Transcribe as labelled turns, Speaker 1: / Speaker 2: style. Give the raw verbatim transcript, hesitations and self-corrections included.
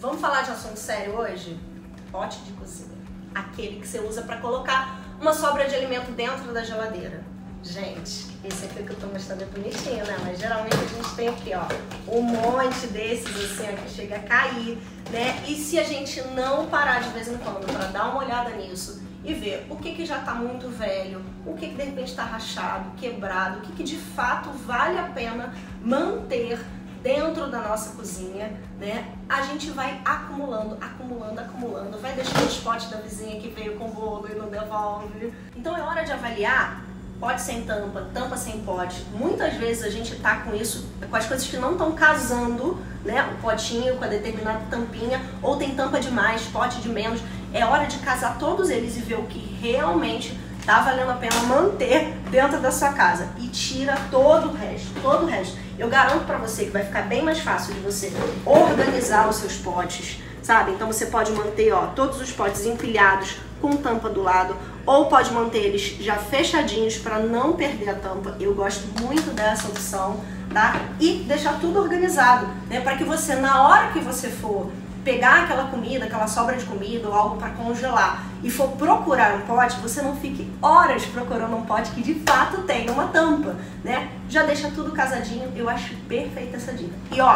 Speaker 1: Vamos falar de um assunto sério hoje? Pote de cozinha. Aquele que você usa para colocar uma sobra de alimento dentro da geladeira. Gente, esse aqui que eu tô mostrando é bonitinho, né? Mas geralmente a gente tem aqui, ó, um monte desses assim, ó, que chega a cair, né? E se a gente não parar de vez em quando para dar uma olhada nisso e ver o que que já tá muito velho, o que que de repente tá rachado, quebrado, o que que de fato vale a pena manter dentro da nossa cozinha, né? A gente vai acumulando, acumulando, acumulando, vai deixando os potes da vizinha que veio com bolo e não devolve. Então é hora de avaliar pote sem tampa, tampa sem pote. Muitas vezes a gente tá com isso, com as coisas que não estão casando, né? O potinho com a determinada tampinha, ou tem tampa de mais, pote de menos. É hora de casar todos eles e ver o que realmente tá valendo a pena manter dentro da sua casa. E tira todo o resto, todo o resto. Eu garanto pra você que vai ficar bem mais fácil de você organizar os seus potes, sabe? Então você pode manter, ó, todos os potes empilhados com tampa do lado, ou pode manter eles já fechadinhos para não perder a tampa. Eu gosto muito dessa opção, tá? E deixar tudo organizado, né? Para que você, na hora que você for pegar aquela comida, aquela sobra de comida ou algo para congelar e for procurar um pote, você não fique horas procurando um pote que de fato tenha uma tampa, né? Já deixa tudo casadinho. Eu acho perfeita essa dica. E ó,